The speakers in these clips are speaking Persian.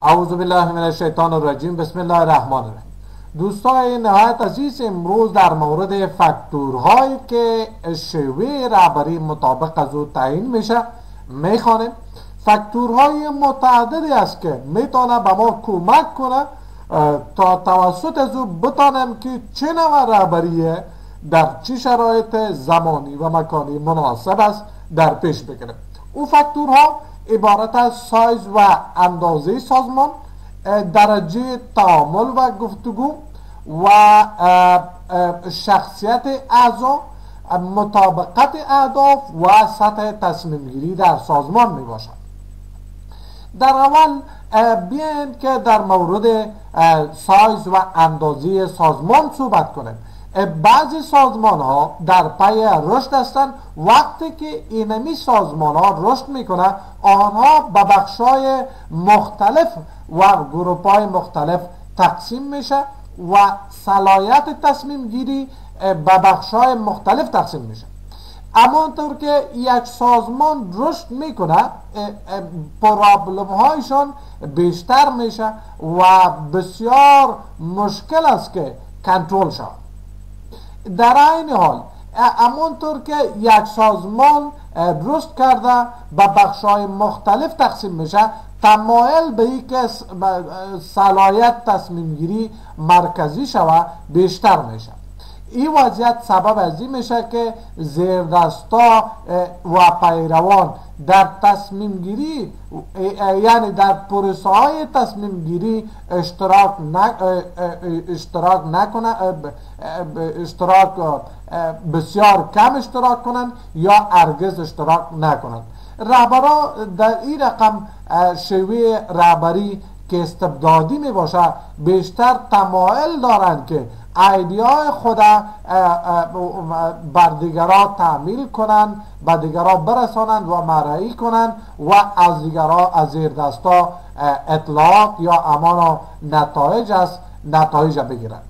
اعوذ بالله من الشیطان الرجیم. بسم الله الرحمن الرحیم. دوستان نهایت عزیز، امروز در مورد فاکتورهایی که شیوه رهبری مطابق از او تعیین میشه میخوانیم. فاکتورهای متعددی است که میتونه به ما کمک کنه تا توسط از او بتانیم که چه نوع رهبری در چه شرایط زمانی و مکانی مناسب است در پیش بگیریم. او فاکتورها عبارت از سایز و اندازه سازمان، درجه تعامل و گفتگو و شخصیت اعضا، مطابقت اهداف و سطح تصمیم گیری در سازمان می باشد. در اول بیاین که در مورد سایز و اندازه سازمان صحبت کنیم. بعضی سازمان ها در پی رشد هستند. وقتی که اینمی سازمان ها رشد میکنه، آنها به بخشای مختلف و گروپ های مختلف تقسیم میشه و صلاحیت تصمیم گیری به بخشای مختلف تقسیم میشه. همانطور که یک سازمان رشد میکنه، پرابلم هایشان بیشتر میشه و بسیار مشکل است که کنترل شود. در این حال همانطور که یک سازمان رشد کرده به بخش‌های مختلف تقسیم میشه، تمایل به این که صلاحیت تصمیم گیری مرکزی شود بیشتر میشه. این وضعیت سبب از این میشه که زیردستا و پیروان در تصمیم گیری، یعنی در پروسه های تصمیم گیری بسیار کم اشتراک کنند یا هرگز اشتراک نکنند. رهبران در این رقم شیوه رهبری که استبدادی می باشه بیشتر تمایل دارند که ایدیای خود بر دیگران تحمیل کنند، به دیگران برسانند و مرئی کنند و از دیگران از زیر دستا اطلاعات یا امان نتایج بگیرند.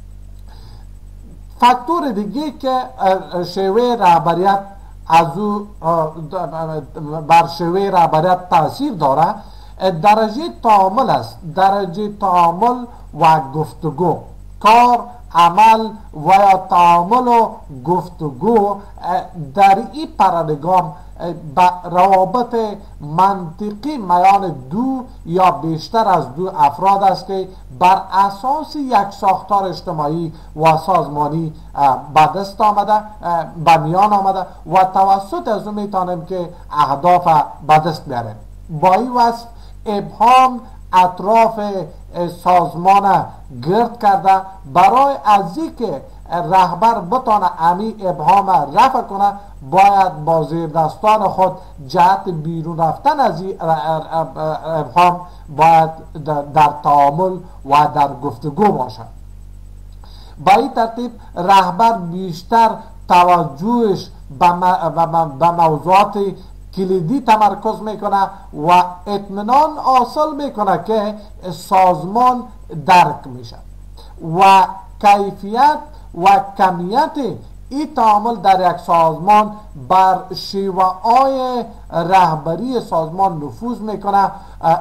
فاکتور دیگه که شیوه رهبریت از او بر شیوه رهبریت تاثیر داره درجه تعامل است. درجه تعامل و گفتگو، کار، عمل و یا تعامل و گفتگو در این پارادایم به روابط منطقی میان دو یا بیشتر از دو افراد است که بر اساس یک ساختار اجتماعی و سازمانی به دست آمده، به میان آمده و توسط از او میتونیم که اهداف به دست بیاریم. با این وصف ابهام اطراف سازمان گرد کرده برای از اینکه رهبر بتانه امی ابهام رفع کنه، باید با زیردستان خود جهت بیرون رفتن از این ابهام باید در تعامل و در گفتگو باشد. با این ترتیب رهبر بیشتر توجهش به موضوعات کلیدی تمرکز میکنه و اطمینان حاصل میکنه که سازمان درک میشه و کیفیت و کمیت این تعامل در یک سازمان بر شیوه های رهبری سازمان نفوذ میکنه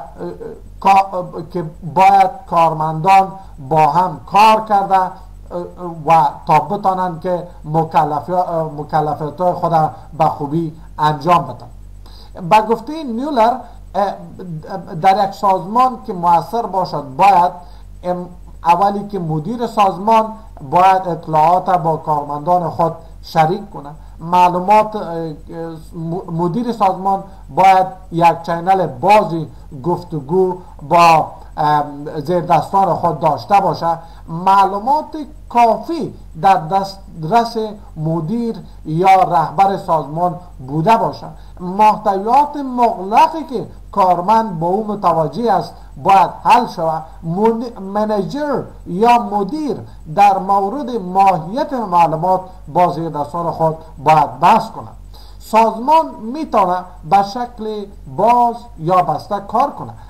که باید کارمندان با هم کار کرده و تا بتانند که مکلفیات خود به خوبی انجام بدن. با گفته نیولر در یک سازمان که موثر باشد باید اولی که مدیر سازمان باید اطلاعات با کارمندان خود شریک کنه. معلومات مدیر سازمان باید یک چینل بازی گفتگو با زیردستان خود داشته باشه. معلومات کافی در دسترس مدیر یا رهبر سازمان بوده باشه. محتویات مغلقی که کارمند با او متوجه است باید حل شود. منیجر یا مدیر در مورد ماهیت معلومات با زیردستان خود باید بحث کنه. سازمان میتونه به شکل باز یا بسته کار کنه،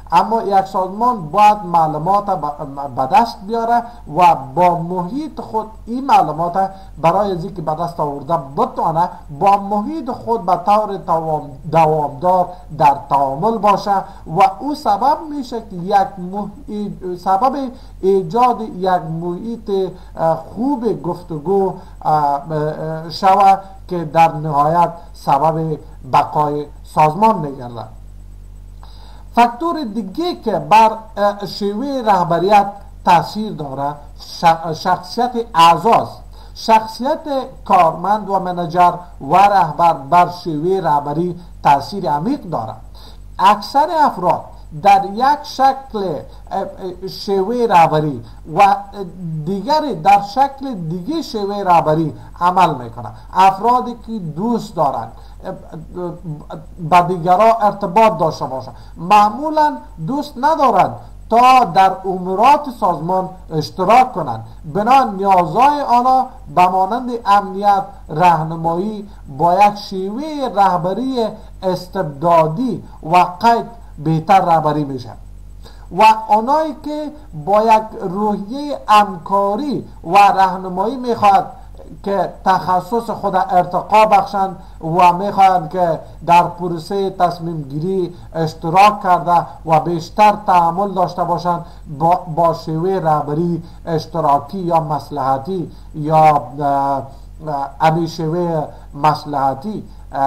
اما یک سازمان باید معلومات به دست بیاره و با محیط خود این معلومات برای از اینکه به دست آورده بتونه با محیط خود به طور دوامدار در تعامل باشه و او سبب میشه که سبب ایجاد یک محیط خوب گفتگو شوه که در نهایت سبب بقای سازمان میگردد. فاکتور دیگه که بر شیوه رهبریت تاثیر داره شخصیت اعضاست. شخصیت کارمند و منیجر و رهبر بر شیوه رهبری تاثیر عمیق داره. اکثر افراد در یک شکل شیوه رهبری و دیگری در شکل دیگه شیوه رهبری عمل میکنند. افرادی که دوست دارند با دیگران ارتباط داشته باشند معمولا دوست ندارند تا در امورات سازمان اشتراک کنند. بنا نیازهای آنها به مانند امنیت، راهنمایی با یک شیوه رهبری استبدادی و قید بهتر رهبری میشن و آنایی که با یک روحیه همکاری و راهنمایی میخواد که تخصص خود ارتقا بخشند و میخواهند که در پروسه تصمیم گیری اشتراک کرده و بیشتر تعامل داشته باشند با شیوه رهبری اشتراکی یا مصلحتی یا امی شیوه مصلحتی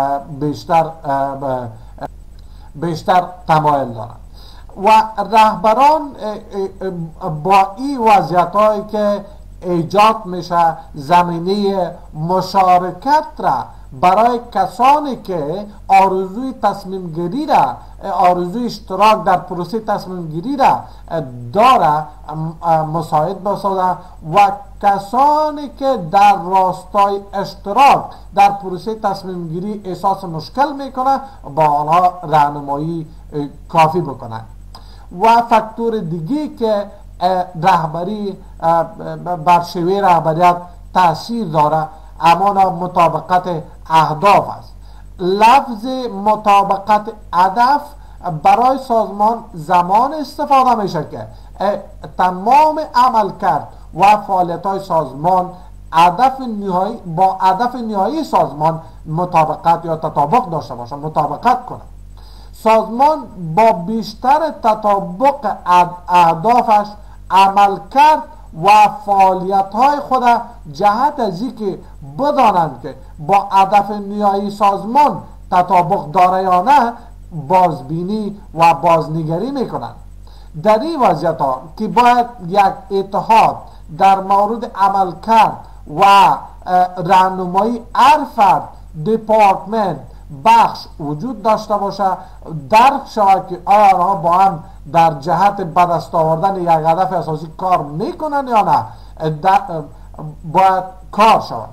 بیشتر تمایل دارند و رهبران با این وضعیت هایی که ایجاد میشه زمینه مشارکت را برای کسانی که آرزوی تصمیم گیری را آرزوی اشتراک در پروسه تصمیم گیری را داره مساعد بسازه و کسانی که در راستای اشتراک در پروسه تصمیم گیری احساس مشکل میکنه با آنها راهنمایی کافی بکنه. و فاکتور دیگی که رهبری بر شیوه رهبریت تاثیر داره اما مطابقت اهداف است. لفظ مطابقت هدف برای سازمان زمان استفاده میشه که تمام عمل کرد و فعالیت های سازمان با هدف نهایی سازمان مطابقت یا تطابق داشته باشه، مطابقت کنه. سازمان با بیشتر تطابق اهدافش عمل کرد و فعالیت های خود جهت از اینکه بدانند که با هدف نهایی سازمان تطابق داره یا نه بازبینی و بازنگری میکنند. در این وضعیت ها که باید یک اتحاد در مورد عمل کرد و راهنمایی هر فرد دپارتمنت بخش وجود داشته باشه، درک شود که آیا آنها با هم در جهت به دست آوردن یک هدف اساسی کار میکنن یا نه، باید کار شود.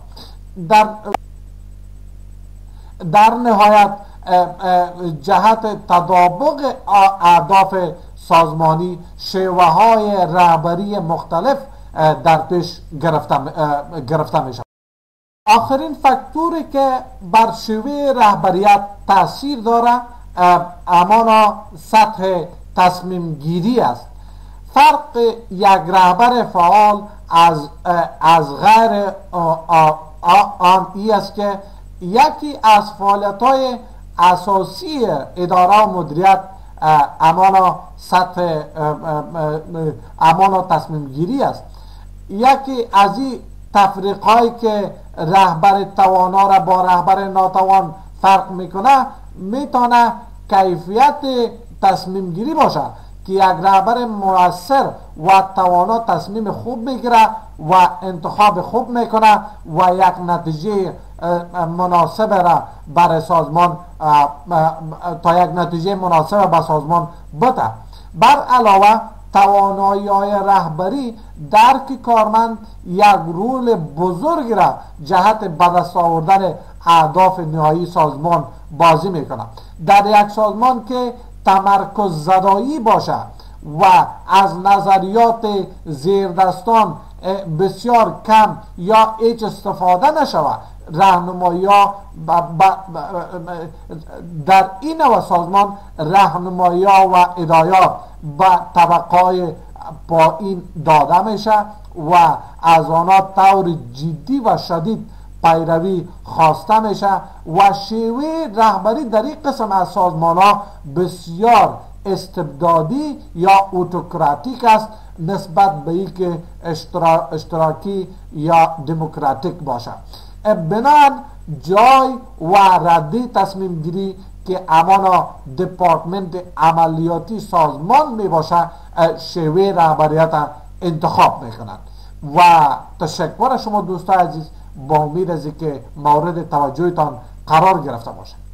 در نهایت جهت تطابق اهداف سازمانی شیوه های رهبری مختلف در پیش گرفته میشه. آخرین فاکتوری که بر شیوه رهبریت تاثیر داره همانا سطح تصمیم گیری است. فرق یک رهبر فعال از غیر آن ای است که یکی از فعالیت‌های اساسی اداره و مدیریت امانا سطح امانا تصمیم گیری است. یکی از این تفریق‌هایی که رهبر توانا را با رهبر ناتوان فرق میکنه میتونه کیفیت تصمیم گیری باشه که یک رهبر مؤثر و توانا تصمیم خوب میگیره و انتخاب خوب میکنه و یک نتیجه مناسب را برای سازمان تا یک نتیجه مناسب به سازمان بده. بر علاوه توانایی های رهبری درک کارمند یک رول بزرگ را جهت به دست آوردن اهداف نهایی سازمان بازی میکنه. در یک سازمان که تمرکز زدایی باشه و از نظریات زیردستان بسیار کم یا هیچ استفاده نشود راهنمایی ها در این نوع سازمان راهنمایی ها و هدایات به طبقه پایین داده میشه و از آنها طور جدی و شدید پیروی خواسته میشه و شیوه رهبری در این قسم از سازمان ها بسیار استبدادی یا اوتوکراتیک است نسبت به این که اشتراکی یا دموکراتیک باشه. بنابراین جای و رده تصمیم گیری که امانا دپارتمنت عملیاتی سازمان می باشه شیوه رهبریت انتخاب می کنند. و تشکر شما دوستان عزیز، با امید از که مورد توجهتان قرار گرفته باشه.